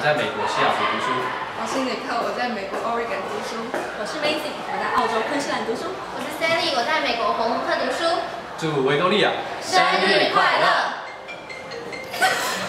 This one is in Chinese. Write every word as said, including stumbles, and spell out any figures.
在美国西雅图读书。 我是尼克，我在美国 Oregon 读书。 我是 Maisie， 我在澳洲昆士兰读书。 我是 Sally， 我在美国佛蒙特读书。 祝维多利亚生日快乐！